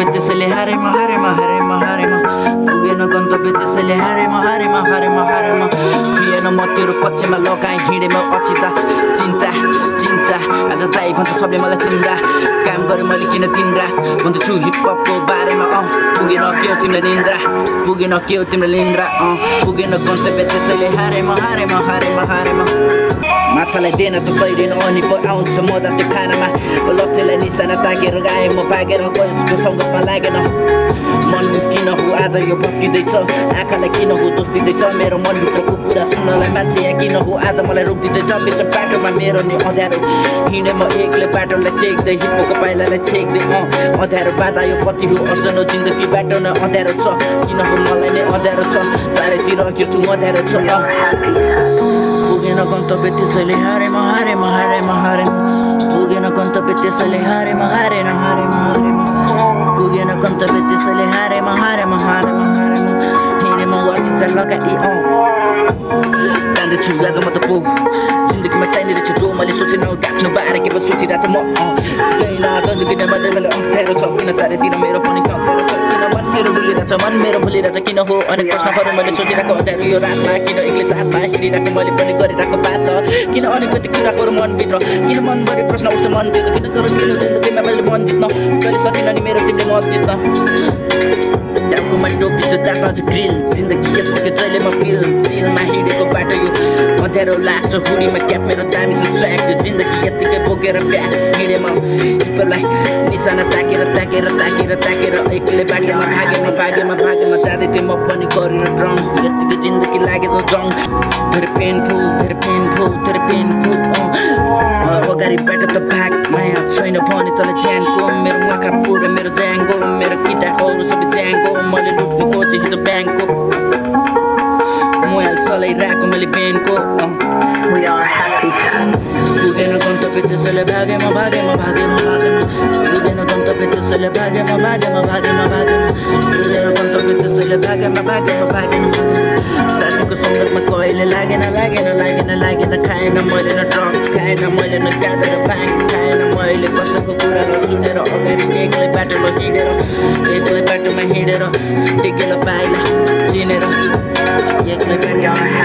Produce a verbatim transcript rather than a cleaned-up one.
गन्तव्य त्यसैले हारेमा हारेमा हारेमा हारेमा पुगेन गन्तव्य त्यसैले हारेमा हारेमा हारेमा हारेमा थिएन म तेरो पक्षमा लगाएँ हिँडेँ म अचिता चिन्ता चिन्ता आज दाइ भन्छ सबले मलाई चिन्दा काम गरेँ मैले किन दिन रात भन्दछु हिपहपको बारेमा अँ पुगेन के हो तिमीलाई निन्द्रा पुगेन के हो तिमीलाई निन्द्रा अँ पुगेन गन्तव्य त्यसैले हारेमा हारेमा हारेमा हारेमा माछालाई देन त पहिरिन अनि पो आउँछ मजा त्यो खानामा लक्ष्यलाई निशाना ताकेर गाएँ म भागेर कसको सङ्गतमा लागेन मन किन हो आज यो भत्किँदैछ आँखालाई किन हो दोष दिँदैछ मेरो मनभित्रको कुरा सुन्नलाई मान्छे यहाँ किन हो आज मलाई रोकिदिँदैछ बिच बाटोमा मेरो नि अँध्यारो हिँडेँ म एक्लै बाटोलाई टेक्दै हिप्पोको पाइलालाई छेक्दै अँ अँध्यारो बाधा यो कति हो अर्जन हो जिन्दगी बाटो नै अँध्यारो छ किन हो मलाई नै अँध्यारो छ चारैतिर हेर्छु अँध्यारो छ पुगेन गन्तव्य त्यसैले हारेमा हारेमा हारेमा हारेमा पुगेन गन्तव्य त्यसैले हारेमा हारेन हारेमा हारेमा पुगेन गन्तव्य त्यसैले हारेमा हारेमा हारेमा हारेमा हिँडेमा अचिचा लगाई अँ कान्दैछु आज म त पो जिन्दगीमा चाहिने रहेछ जो मैले सोचेन गाँच्नु बारे के पो सोचिरहेको म गइला मात्रै मैले अप्ठ्यारो छ किन चारैतिर मेरो पनि अप्ठ्यारो छ किन मन मेरो डुलिरहेछ मन मेरो भुलिरहेछ किन हो अनेक प्रश्नहरू मैले सोचिरहेको अँध्यारो यो रातमा किन एक्लै साथमा हिँडिरहेको मैले पनि गरिरहेको बात किन अनेकति कुराहरू मनभित्र किन मनभरि प्रश्न उठ्छ मनभित्र किन तर किन जिन्दगीमा मैले मन जित्न कहिले सकिन नि मेरो तिमीले मत जित्न टाउकोमा टोपी त्यो दाँतमा चाहिँ ग्रिल जिन्दगी यतिकै जहिले म फिल चिलमा हिँडेको बाटो यो अँध्यारो लाग्छ हुडीमा क्याप मेरो दामी छ स्व्याग यो जिन्दगी यतिकै बोकेर ब्याग हिँडेँ म हिप्पोलाई निशाना ताकेर ताकेर ताकेर ताकेर एक्लै बाटोमा भागेमा भागेमा भागेमा जाँदै थिएँ म पनि गरेर ड्रङ यतिकै जिन्दगी लागेको जङ धेरै पेनफुल धेरै पेनफुल धेरै पेनफुल अगाडिबाट त भाग माया छैन भने तँलाई ज्यानको मेरो आँखा पुरा मेरो ज्याङ्गो मेरो केटाहरू सबै ज्याङ्गो मैले लुट्नु खोजेँ हिजो ब्याङ्कको मोबाइल चलाइरहेको मैले ब्याङ्कको पुगेन गन्तव्य त्यसैले भागेमा भागेमा भागेमा भागेमा पुगेन गन्तव्य त्यसैले भागेमा भागेमा भागेमा भागेमा पुगेन गन्तव्य त्यसैले भागेमा भागेमा भागेमा साथीको सङ्गतमा कहिले लागेन लागेन लागेन लागेन खाएन मैले न ट्रक खाएन मैले न गाजा र भाङ खाएन मैले कसैको कुरा नसुनेर अगाडि एक्लै बाटोमा हिँडेर एक्लै बाटोमा हिँडेर टेकेर पाइला चिनेर एक्लै बाटोमा